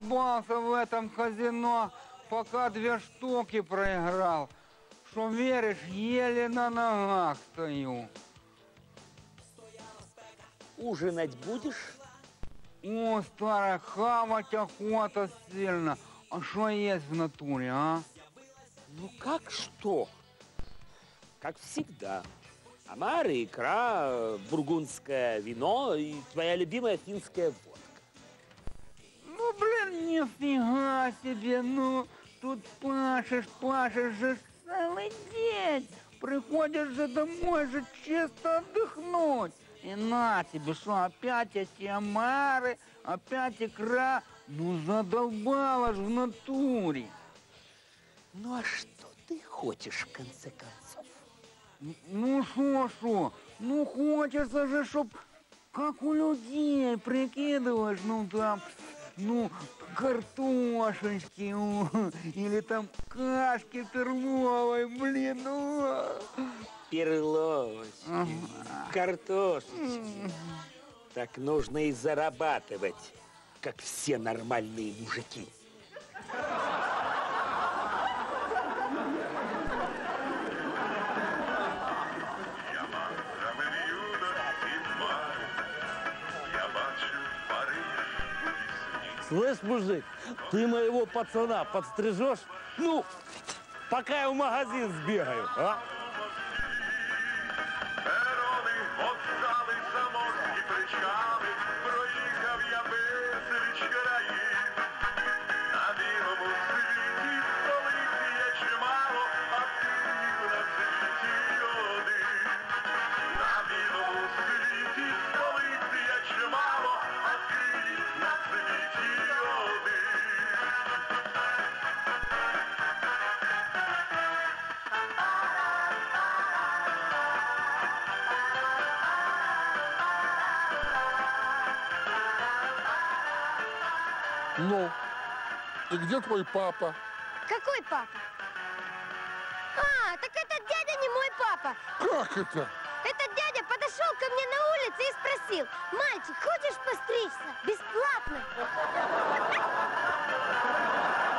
Бался в этом казино, пока 2 штуки проиграл. Что веришь, еле на ногах стою. Ужинать будешь? О, старая, хавать охота сильно. А что есть в натуре, а? Ну как что? Как всегда. Омары, икра, бургундское вино и твоя любимая финская водка. Ну, блин, нифига себе, ну, тут пашешь же целый день. Приходишь же домой же чисто отдохнуть. И на тебе, что, опять эти омары, опять икра? Ну, задолбала ж в натуре. Ну а что ты хочешь, в конце концов? Ну, шо? Ну, хочется же, чтоб как у людей, прикидываешь, ну, там, ну, картошечки, или там кашки перловой, блин, ну. Перловочки, картошечки. Так нужно и зарабатывать, как все нормальные мужики. Слышь, мужик, ты моего пацана подстрижешь? Ну, пока я в магазин сбегаю, а? Ну, и где твой папа? Какой папа? А, так этот дядя не мой папа. Как это? Этот дядя подошел ко мне на улице и спросил: мальчик, хочешь постричься? Бесплатно.